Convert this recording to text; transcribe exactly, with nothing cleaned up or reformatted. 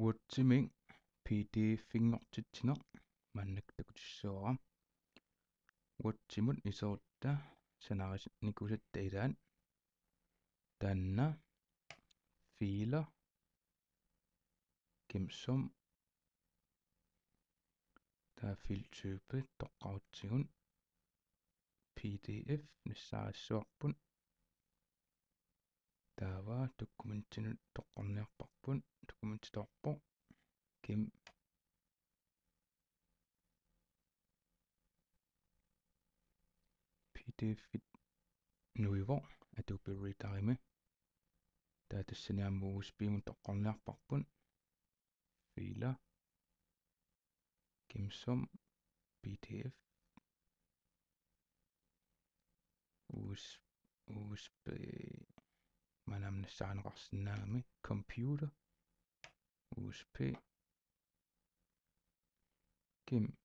uutsiming pdf-fingertitsiner mannaktakutissuara uutsimut isoorta sanarisnikusatta ilaan taanna filer gemsom taa filtype toqqarutsigun pdf nissaarissuarpun taava dokumentinut toqqorniarparpun dokumentitorpo kim pdf-it nuivor Adobe Reader-imi taa tassaniammu U S B-mun toqqorniarparpun filer gemsom pdf U S B manamnassaaneqarsinnaami computer U S B kim